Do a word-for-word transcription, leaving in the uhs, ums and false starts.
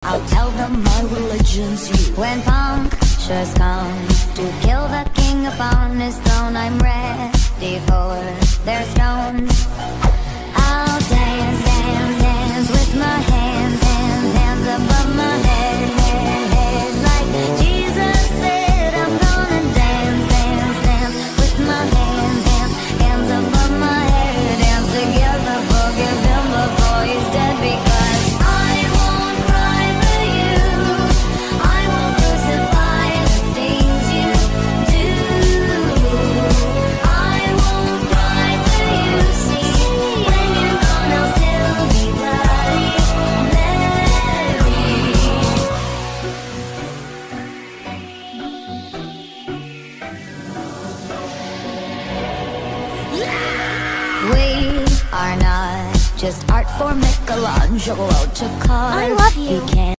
I'll tell them my religion's you. When punctures come to kill the king upon his throne, I'm ready for their stones. I'll dance, dance, dance with my hands, hands, hands above my head, head, head. Like Jesus said, I'm gonna dance, dance, dance with my hands, hands, hands above my head. Dance together, forgive him before he's dead, because I won't cry for you. I won't crucify the things you do. I won't cry for you, see. When you're gone, I'll still be bloody Mary. We are not just art for Michelangelo to carve. I love you. He can't